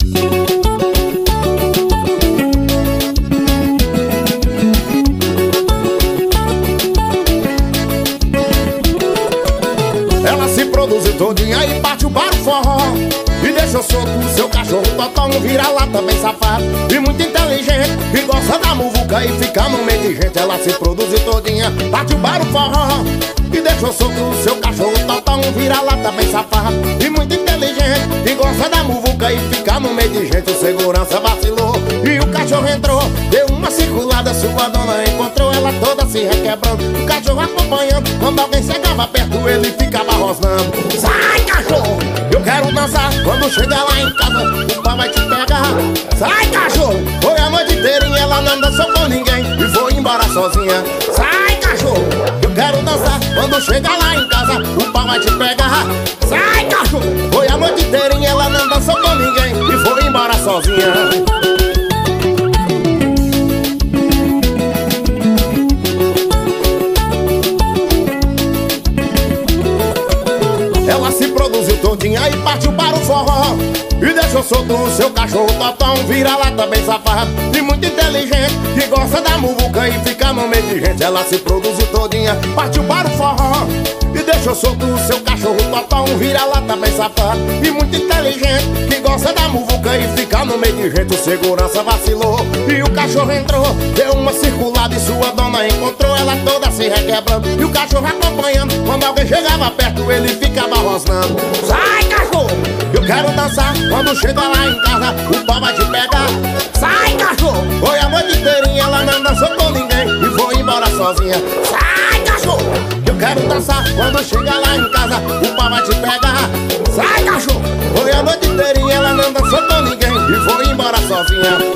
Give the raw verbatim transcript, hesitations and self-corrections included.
Ela se produziu todinha e partiu para o forró e deixou solto o seu cachorro totó, um vira-lata bem safado e muito inteligente, e gosta da muvuca e fica no meio de gente. Ela se produziu todinha, partiu para o forró e deixou solto o seu cachorro totó, um vira-lata bem safado e muito inteligente, e gosta da muvuca e fica no meio de gente. O segurança vacilou e o cachorro entrou, deu uma circulada, sua dona encontrou ela toda se requebrando, o cachorro acompanhando. Quando alguém chegava perto ele ficava rosnando: sai, cachorro, eu quero dançar. Quando chega lá em casa o pai vai te pegar. Sai, cachorro, foi a noite inteirinha, ela não dançou com ninguém e foi embora sozinha. Sai, cachorro, eu quero dançar. Quando chega lá em casa o pai vai te pegar. Sai, cachorro, foi a noite inteirinha, ela não dançou com ninguém e foi embora sozinha. Ela se produziu todinha e partiu para o forró e deixou solto o seu cachorro totó, um vira-lata bem safado e muito inteligente, que gosta da muvuca e fica no meio de gente. Ela se produziu todinha, partiu para o forró e deixou solto o seu cachorro totó, um vira-lata bem safado e muito inteligente, que gosta da muvuca e fica no meio de gente. O segurança vacilou e o cachorro entrou, deu uma circulada e sua dona encontrou ela toda se requebrando, e o cachorro acompanhando. Quando alguém chegava perto ele ficava rosnando: sai, cachorro, eu quero dançar. Quando chega lá em casa o pau vai te pegar. Sai, cachorro, foi a noite inteirinha, ela não dançou com ninguém e foi embora sozinha. Sai, cachorro, eu quero dançar. Quando chega lá em casa o pau vai te pegar. Sai, cachorro, foi a noite inteirinha, ela não dançou com ninguém e foi embora sozinha.